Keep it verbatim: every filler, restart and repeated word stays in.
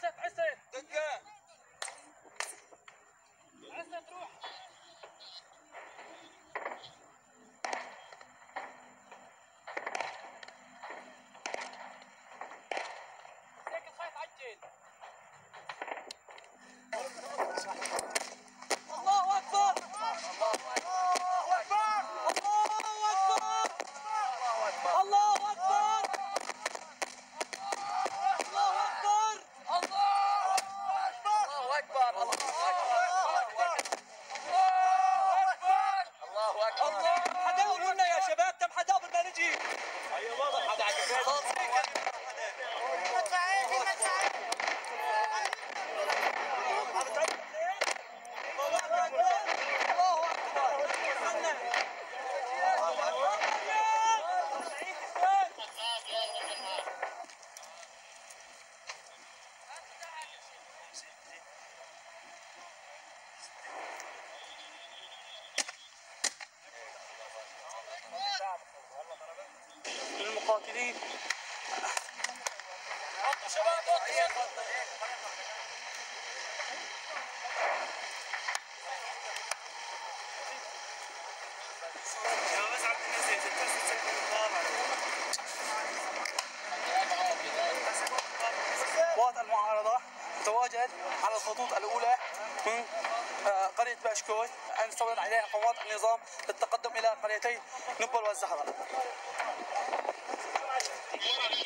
عست عست دقة عست روح هيك الخيط عجل. الله أكبر الله أكبر الله أكبر الله أكبر الله أكبر الله أكبر الله حداوا لنا يا شباب، تم حداوا بالما نجي. ايوه والله حدا عجبك مدفعين في مدفعين الله أكبر الله أكبر للمقاتلين شباب قوات المعارضة تتواجد على الخطوط الأولى من قرية باشكوي أن استولت عليها قوات النظام للتقدم إلى قريتي نبل والزهرة.